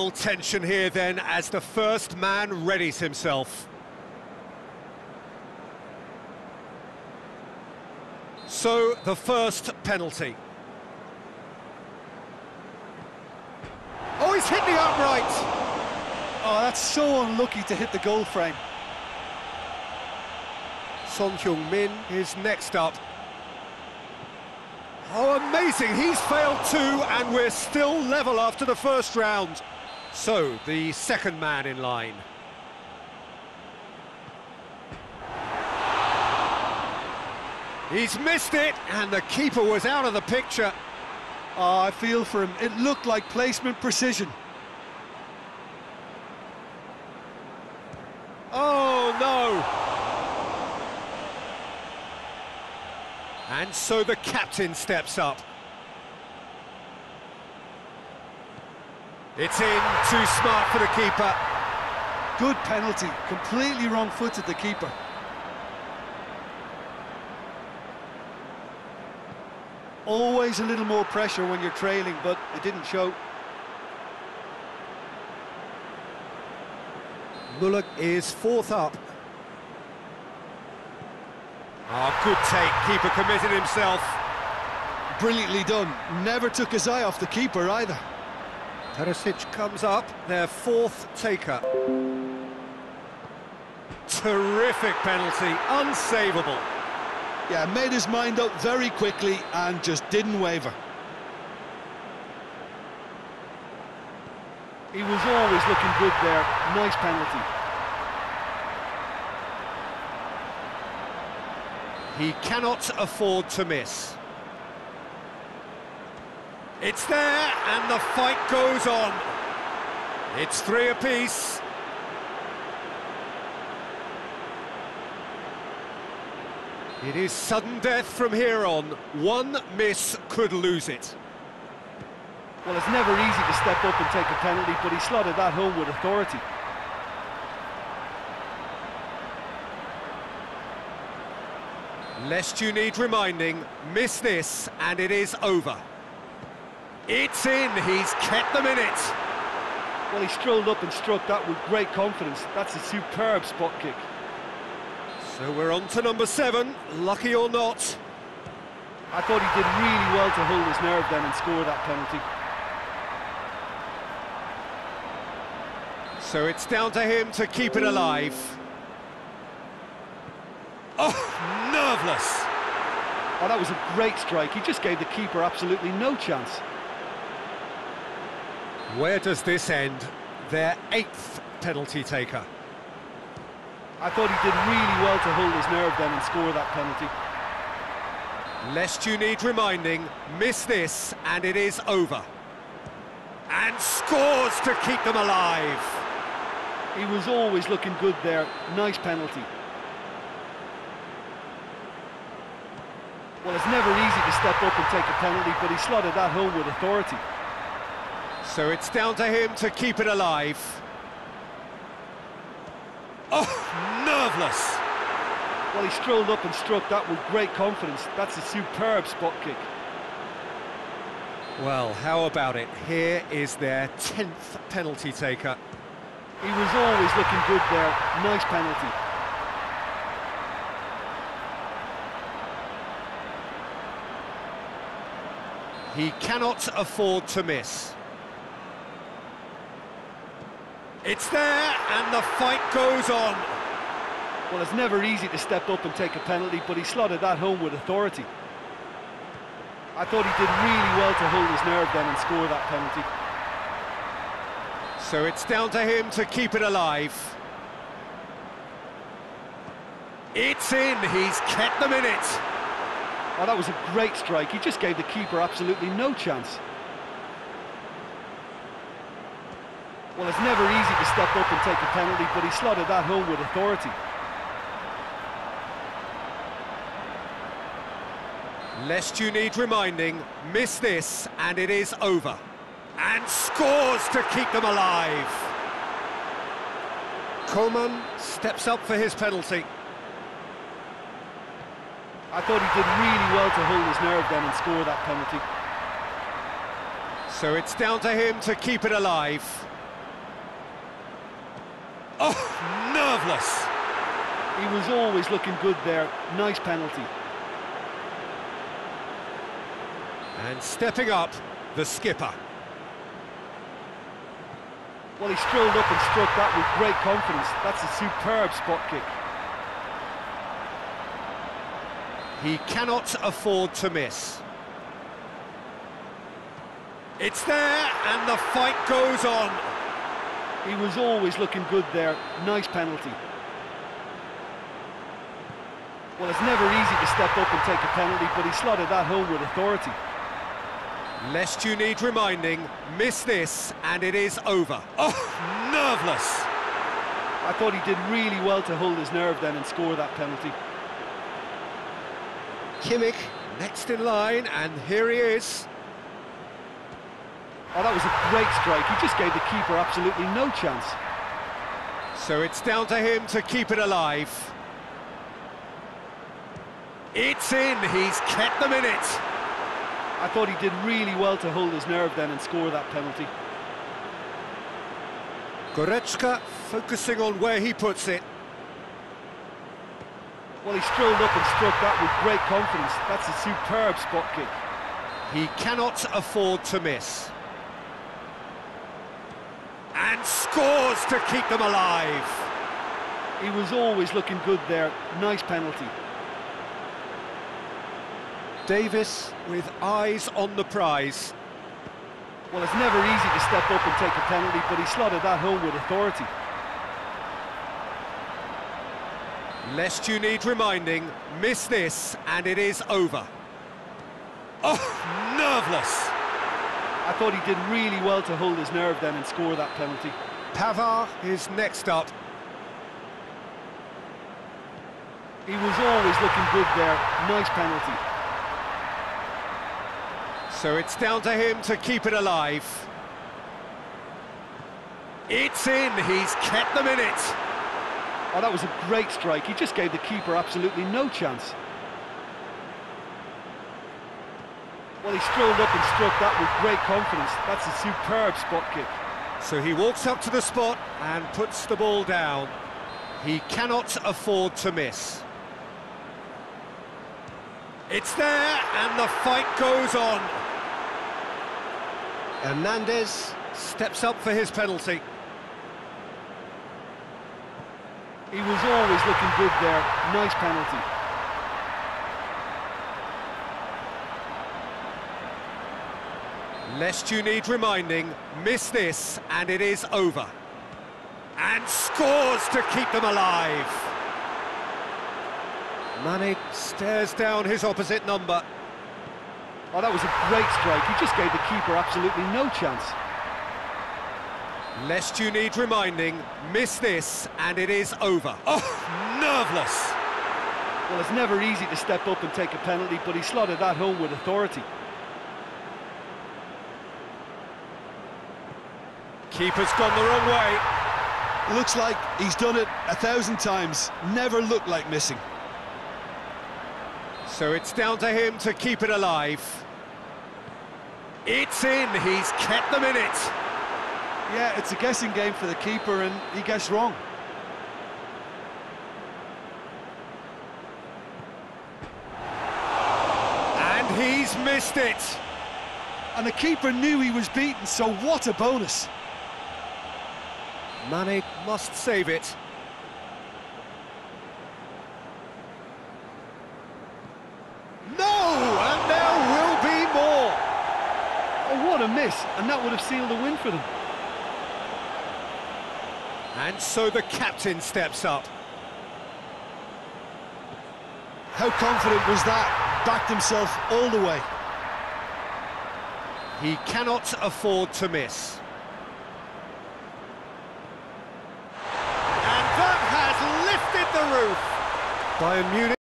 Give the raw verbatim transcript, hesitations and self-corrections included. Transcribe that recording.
real tension here then as the first man readies himself. So, the first penalty. Oh, he's hit the upright! Oh, that's so unlucky to hit the goal frame. Son Heung-min is next up. Oh, amazing! He's failed too, and we're still level after the first round. So, the second man in line. He's missed it, and the keeper was out of the picture. Oh, I feel for him. It looked like placement precision. Oh, no! And so the captain steps up. It's in, too smart for the keeper. Good penalty, completely wrong-footed the keeper. Always a little more pressure when you're trailing, but it didn't show. Müller is fourth up. Oh, good take, keeper committed himself. Brilliantly done, never took his eye off the keeper either. Terzic comes up, their fourth taker. Terrific penalty, unsavable. Yeah, made his mind up very quickly and just didn't waver. He was always looking good there, nice penalty. He cannot afford to miss. It's there, and the fight goes on. It's three apiece. It is sudden death from here on. One miss could lose it. Well, it's never easy to step up and take a penalty, but he slotted that home with authority. Lest you need reminding, miss this, and it is over. It's in, he's kept them in it. Well, he strolled up and struck that with great confidence. That's a superb spot kick. So we're on to number seven, lucky or not. I thought he did really well to hold his nerve then and score that penalty. So it's down to him to keep it alive. Oh, nerveless! Oh, that was a great strike. He just gave the keeper absolutely no chance. Where does this end? Their eighth penalty taker. I thought he did really well to hold his nerve then and score that penalty. Lest you need reminding, miss this, and it is over. And scores to keep them alive. He was always looking good there. Nice penalty. Well, it's never easy to step up and take a penalty, but he slotted that home with authority. So it's down to him to keep it alive. Oh, nerveless! Well, he strolled up and struck that with great confidence. That's a superb spot kick. Well, how about it? Here is their tenth penalty taker. He was always looking good there. Nice penalty. He cannot afford to miss. It's there, and the fight goes on. Well, it's never easy to step up and take a penalty, but he slotted that home with authority. I thought he did really well to hold his nerve then and score that penalty. So it's down to him to keep it alive. It's in, he's kept them in it. Oh, that was a great strike. He just gave the keeper absolutely no chance. Well, it's never easy to step up and take a penalty, but he slotted that home with authority. Lest you need reminding, miss this, and it is over. And scores to keep them alive. Coman steps up for his penalty. I thought he did really well to hold his nerve then and score that penalty. So it's down to him to keep it alive. Oh, nerveless. He was always looking good there. Nice penalty. And stepping up, the skipper. Well, he strolled up and struck that with great confidence. That's a superb spot kick. He cannot afford to miss. It's there, and the fight goes on. He was always looking good there. Nice penalty. Well, it's never easy to step up and take a penalty, but he slotted that home with authority. Lest you need reminding, miss this, and it is over. Oh, nerveless. I thought he did really well to hold his nerve then and score that penalty. Kimmich next in line, and here he is. Oh, that was a great strike. He just gave the keeper absolutely no chance. So it's down to him to keep it alive. It's in, he's kept them in it. I thought he did really well to hold his nerve then and score that penalty. Goretzka focusing on where he puts it. Well, he strolled up and struck that with great confidence. That's a superb spot kick. He cannot afford to miss. And scores to keep them alive. He was always looking good there. Nice penalty. Davis with eyes on the prize. Well, it's never easy to step up and take a penalty, but he slotted that home with authority. Lest you need reminding, miss this, and it is over. Oh, nerveless. I thought he did really well to hold his nerve then and score that penalty. Pavard is next up. He was always looking good there. Nice penalty. So it's down to him to keep it alive. It's in, he's kept them in it. Oh, that was a great strike. He just gave the keeper absolutely no chance. Well, he strolled up and struck that with great confidence. That's a superb spot kick. So he walks up to the spot and puts the ball down. He cannot afford to miss. It's there, and the fight goes on. Hernandez steps up for his penalty. He was always looking good there. Nice penalty. Lest you need reminding, miss this, and it is over. And scores to keep them alive. Mane stares down his opposite number. Oh, that was a great strike. He just gave the keeper absolutely no chance. Lest you need reminding, miss this, and it is over. Oh, nerveless. Well, it's never easy to step up and take a penalty, but he slotted that home with authority. Keeper's gone the wrong way. Looks like he's done it a thousand times. Never looked like missing. So it's down to him to keep it alive. It's in, he's kept them in it. Yeah, it's a guessing game for the keeper, and he guessed wrong. And he's missed it. And the keeper knew he was beaten, so what a bonus. Mane must save it. No, and there will be more. Oh, what a miss, and that would have sealed the win for them. And so the captain steps up. How confident was that? Backed himself all the way. He cannot afford to miss. And that has lifted the roof. Bayern Munich.